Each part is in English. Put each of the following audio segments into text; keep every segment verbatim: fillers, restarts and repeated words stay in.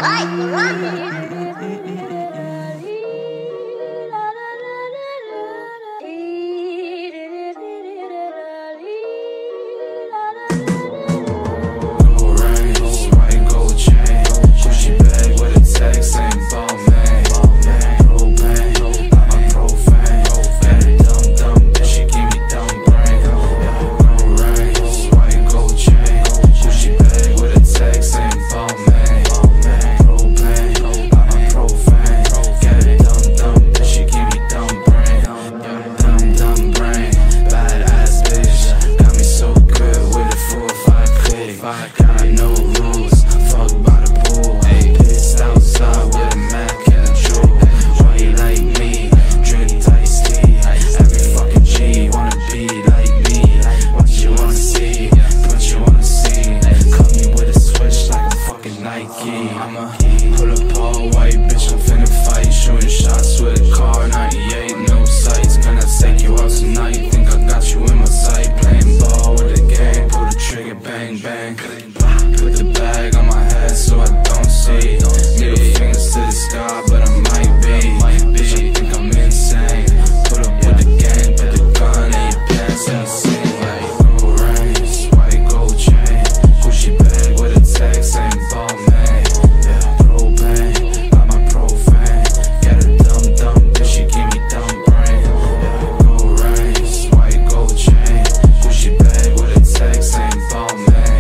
Like the rock. I got no rules, fuck by the pool. Pissed outside with a Mac and a jewel. Why you like me? Drink iced tea. Every fucking G wanna be like me. What you wanna see? Put you on the scene. Cut me with a switch like I'm fucking Nike. I'ma pull up all white, bitch, I'm finna fight. Shooting shots with a car, ninety-eight, no sights. Gonna take you out tonight, think I got you in my sight. Playing ball with the game, pull the trigger, bang, bang. Put the bag on my head so I don't see. Middle fingers to the sky, but I might be. Bitch, I think I'm insane. Put up with the gang, put the gun in your pants and you sing like no rings, white gold chain, Gucci bag with a tag saying ball man. Yeah, propane, got my profane. Got a dumb dumb bitch, she give me dumb brain. Yeah, gold rings, white gold chain, Gucci bag with a tag saying ball man.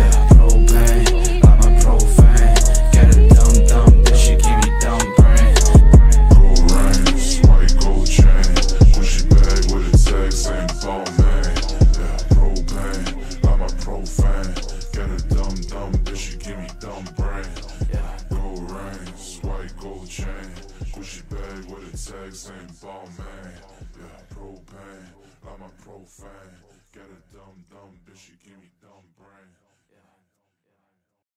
Gucci bag with a tag saying ball man. Yeah, propane, like my profane. Get a dumb dumb bitch, she give me dumb brain.